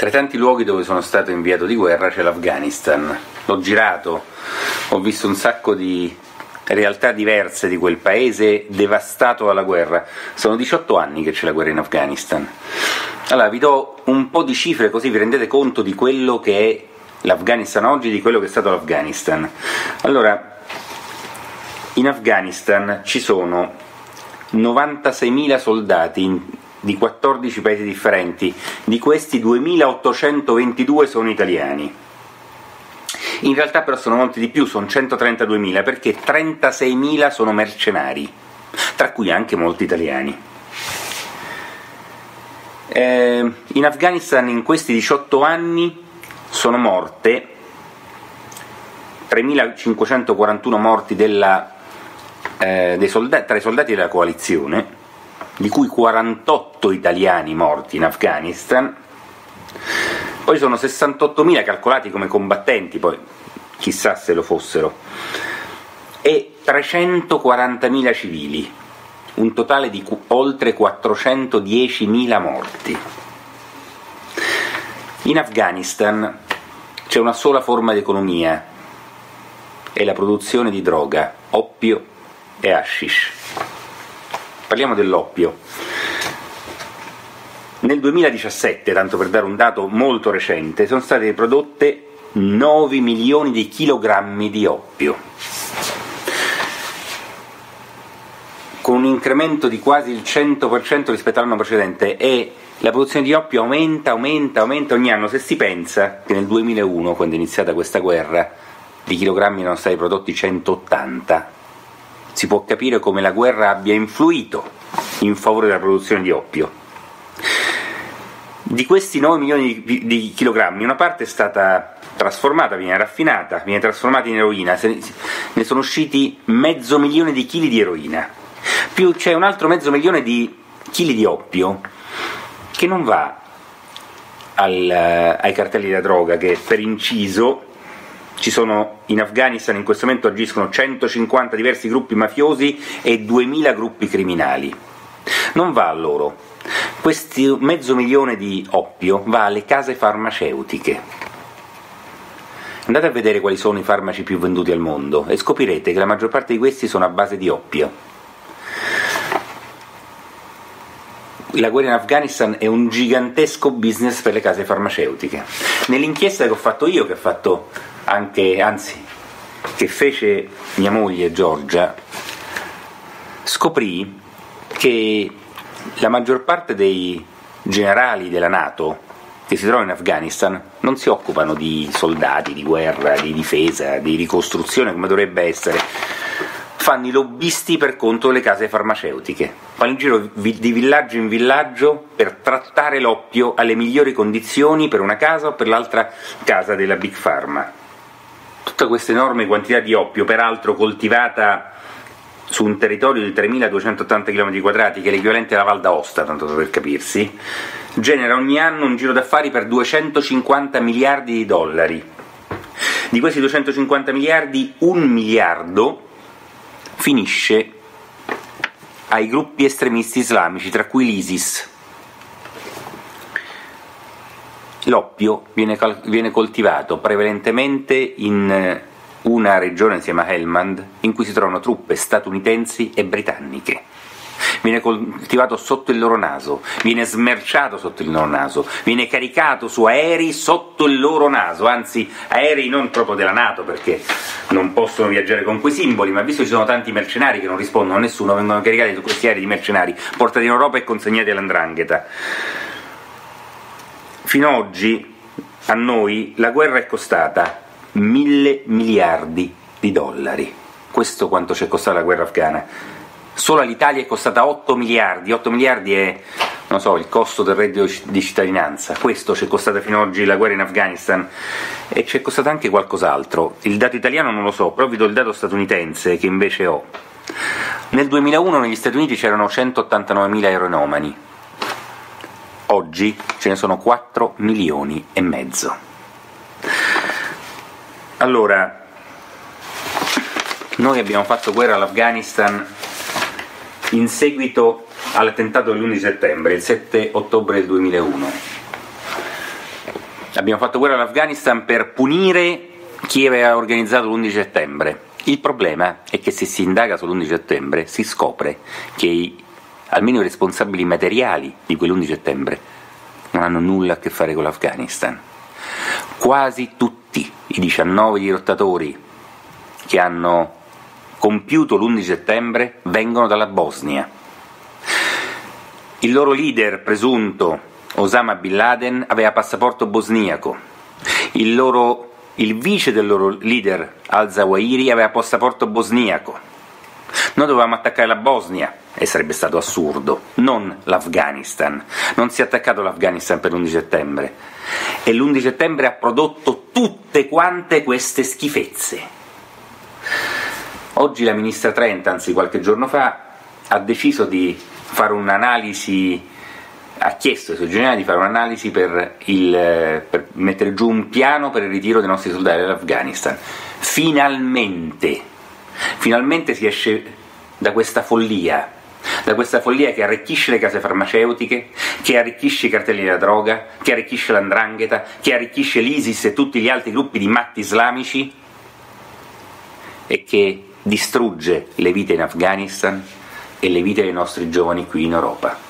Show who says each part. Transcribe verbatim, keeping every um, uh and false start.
Speaker 1: Tra i tanti luoghi dove sono stato inviato di guerra c'è l'Afghanistan. L'ho girato, ho visto un sacco di realtà diverse di quel paese devastato dalla guerra. Sono diciotto anni che c'è la guerra in Afghanistan. Allora vi do un po' di cifre così vi rendete conto di quello che è l'Afghanistan oggi, di quello che è stato l'Afghanistan. Allora, in Afghanistan ci sono novantaseimila soldati in di quattordici paesi differenti, di questi duemilaottocentoventidue sono italiani. In realtà però sono molti di più, sono centotrentaduemila, perché trentaseimila sono mercenari, tra cui anche molti italiani. Eh, in Afghanistan in questi diciotto anni sono morte tremilacinquecentoquarantuno morti della, eh, dei soldati, tra i soldati della coalizione, di cui quarantotto italiani morti in Afghanistan, poi sono sessantottomila calcolati come combattenti, poi chissà se lo fossero, e trecentoquarantamila civili, un totale di oltre quattrocentodiecimila morti. In Afghanistan c'è una sola forma di economia, è la produzione di droga, oppio e hashish. Parliamo dell'oppio. Nel duemiladiciassette, tanto per dare un dato molto recente, sono state prodotte nove milioni di chilogrammi di oppio, con un incremento di quasi il cento per cento rispetto all'anno precedente, e la produzione di oppio aumenta, aumenta, aumenta ogni anno. Se si pensa che nel duemilauno, quando è iniziata questa guerra, di chilogrammi erano stati prodotti centottanta, si può capire come la guerra abbia influito in favore della produzione di oppio. Di questi nove milioni di, di chilogrammi, una parte è stata trasformata, viene raffinata, viene trasformata in eroina, se ne sono usciti mezzo milione di chili di eroina, più c'è un altro mezzo milione di chili di oppio che non va al, ai cartelli della droga, che per inciso ci sono in Afghanistan in questo momento agiscono centocinquanta diversi gruppi mafiosi e duemila gruppi criminali. Non va a loro. Questo mezzo milione di oppio va alle case farmaceutiche. Andate a vedere quali sono i farmaci più venduti al mondo e scoprirete che la maggior parte di questi sono a base di oppio. La guerra in Afghanistan è un gigantesco business per le case farmaceutiche. Nell'inchiesta che ho fatto io, che ha fatto anche, anzi, che fece mia moglie Giorgia, scoprì che la maggior parte dei generali della NATO che si trovano in Afghanistan non si occupano di soldati, di guerra, di difesa, di ricostruzione come dovrebbe essere, fanno i lobbisti per conto delle case farmaceutiche, vanno in giro di villaggio in villaggio per trattare l'oppio alle migliori condizioni per una casa o per l'altra casa della Big Pharma. Tutta questa enorme quantità di oppio, peraltro coltivata su un territorio di tremiladuecentottanta chilometri quadrati, che è l'equivalente alla Val d'Aosta, tanto per capirsi, genera ogni anno un giro d'affari per duecentocinquanta miliardi di dollari. Di questi duecentocinquanta miliardi, un miliardo finisce ai gruppi estremisti islamici, tra cui l'ISIS. L'oppio viene, viene coltivato prevalentemente in una regione insieme a Helmand in cui si trovano truppe statunitensi e britanniche. Viene coltivato sotto il loro naso, viene smerciato sotto il loro naso, viene caricato su aerei sotto il loro naso, anzi aerei non proprio della NATO, perché non possono viaggiare con quei simboli, ma visto che ci sono tanti mercenari che non rispondono a nessuno, vengono caricati su questi aerei di mercenari, portati in Europa e consegnati all''Ndrangheta. Fino ad oggi a noi la guerra è costata mille miliardi di dollari. Questo quanto ci è costata la guerra afghana. Solo all'Italia è costata otto miliardi. otto miliardi è, non so, il costo del reddito di cittadinanza. Questo ci è costata fino ad oggi la guerra in Afghanistan, e ci è costata anche qualcos'altro. Il dato italiano non lo so, però vi do il dato statunitense che invece ho. Nel duemilauno negli Stati Uniti c'erano centottantanovemila aeronomani. Oggi ce ne sono quattro milioni e mezzo. Allora, noi abbiamo fatto guerra all'Afghanistan in seguito all'attentato dell'undici settembre, il sette ottobre del duemilauno. abbiamo fatto guerra all'Afghanistan per punire chi aveva organizzato l'undici settembre. Il problema è che se si indaga sull'undici settembre si scopre che i, almeno i responsabili materiali di quell'undici settembre non hanno nulla a che fare con l'Afghanistan. Quasi tutti i diciannove dirottatori che hanno compiuto l'undici settembre vengono dalla Bosnia. Il loro leader presunto, Osama Bin Laden, aveva passaporto bosniaco. Il, loro, il vice del loro leader, al-Zawahiri, aveva passaporto bosniaco. Noi dovevamo attaccare la Bosnia, e sarebbe stato assurdo, non l'Afghanistan. Non si è attaccato l'Afghanistan per l'undici settembre, e l'undici settembre ha prodotto tutte quante queste schifezze. Oggi la ministra Trent, anzi qualche giorno fa, ha deciso di fare un'analisi, ha chiesto ai suoi generali di fare un'analisi per, il, per mettere giù un piano per il ritiro dei nostri soldati dall'Afghanistan. Finalmente, finalmente si esce da questa follia, da questa follia che arricchisce le case farmaceutiche, che arricchisce i cartelli della droga, che arricchisce l'andrangheta, che arricchisce l'ISIS e tutti gli altri gruppi di matti islamici, e che distrugge le vite in Afghanistan e le vite dei nostri giovani qui in Europa.